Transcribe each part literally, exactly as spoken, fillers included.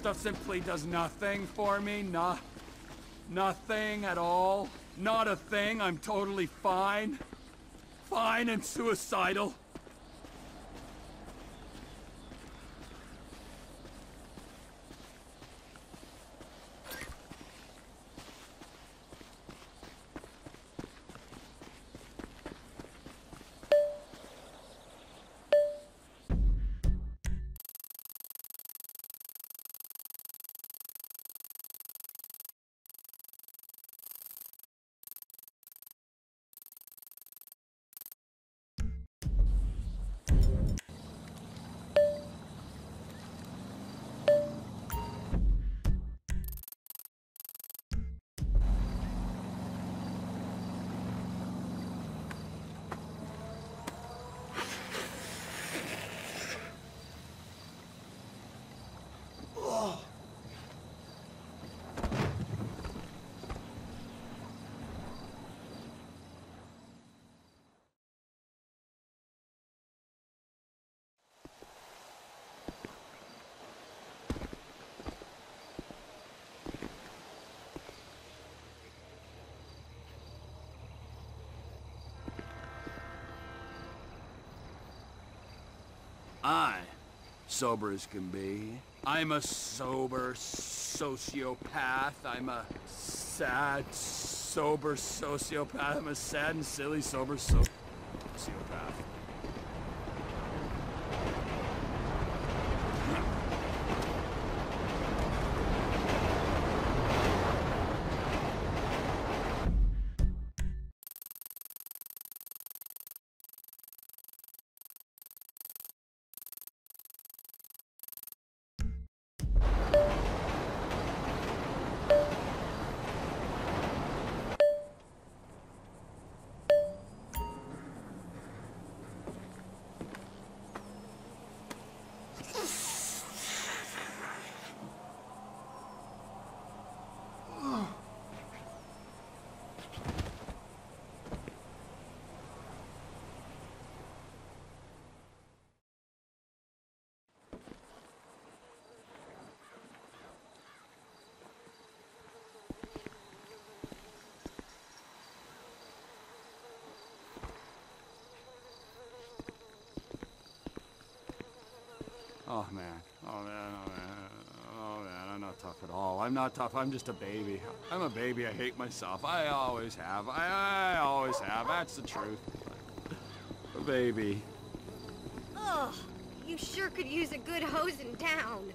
stuff simply does nothing for me. No, nothing at all. Not a thing. I'm totally fine. Fine and suicidal. I, sober as can be, I'm a sober sociopath. I'm a sad, sober sociopath. I'm a sad and silly, sober so sociopath. Oh man, oh man, oh man, oh man, I'm not tough at all. I'm not tough, I'm just a baby. I'm a baby, I hate myself. I always have, I, I always have, that's the truth. A baby. Ugh, you sure could use a good hosing down.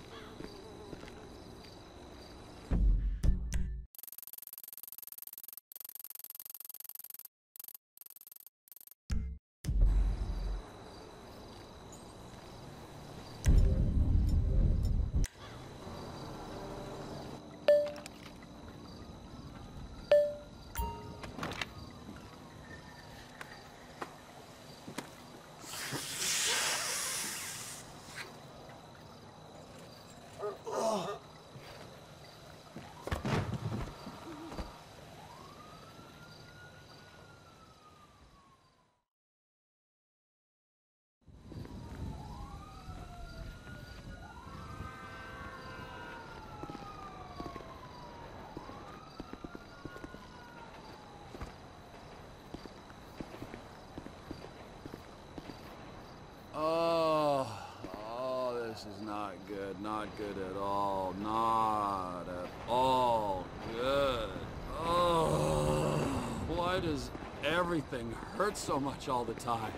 Oh, oh, this is not good. Not good at all. Not at all good. Oh, why does everything hurt so much all the time?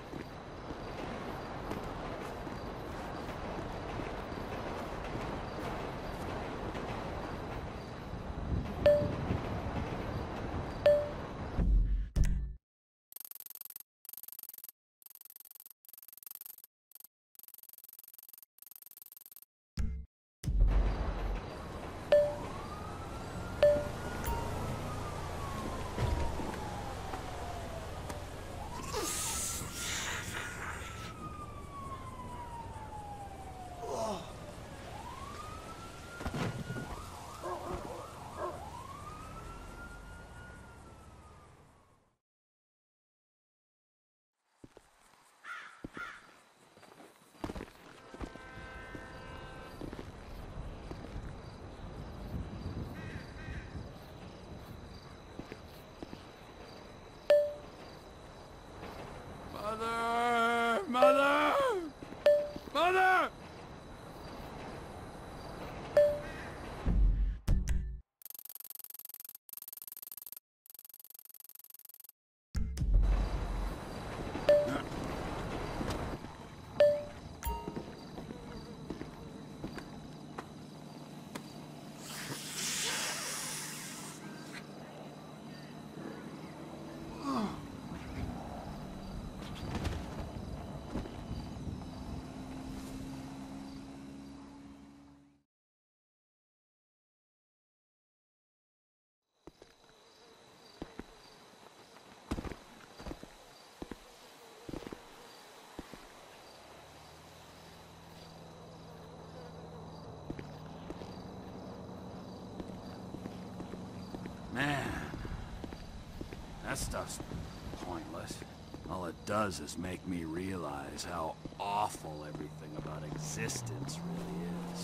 stuff's pointless. All it does is make me realize how awful everything about existence really is.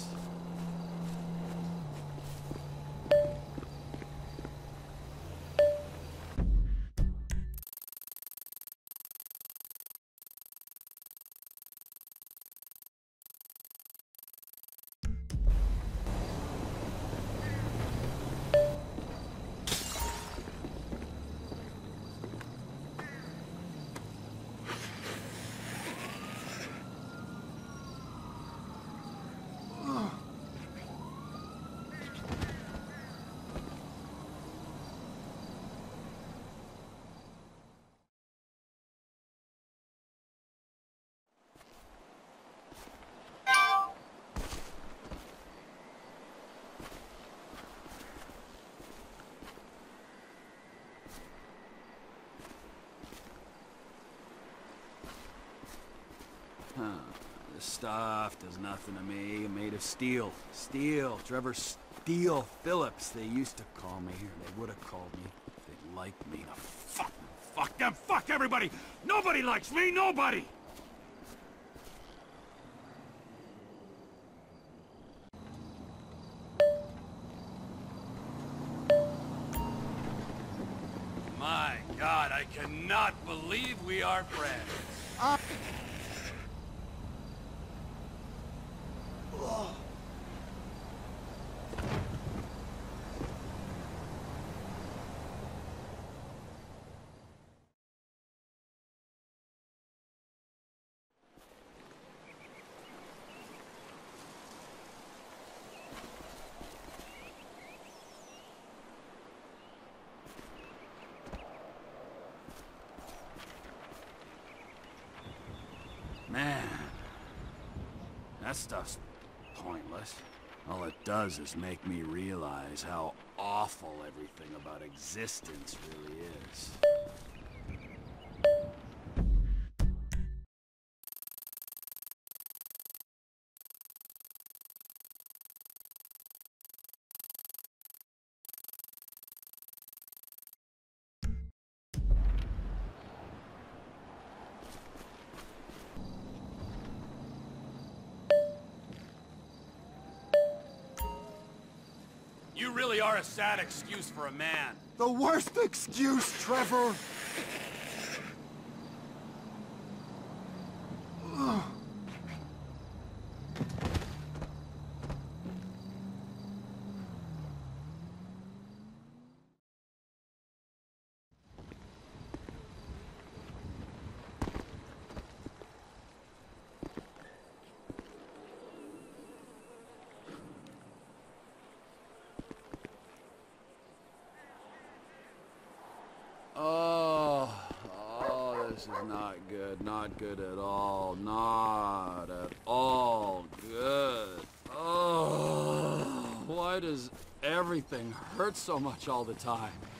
Huh. This stuff does nothing to me. Made of steel. Steel. Trevor Steel Phillips, they used to call me. Or they would have called me. They liked me. Now, fuck them. Fuck them. Fuck everybody. Nobody likes me. Nobody. My God, I cannot believe we are friends. Uh Man, that stuff's pointless. All it does is make me realize how awful everything about existence really is. You really are a sad excuse for a man. The worst excuse, Trevor! Oh, oh, this is not good. Not good at all. Not at all good. Oh, why does everything hurt so much all the time?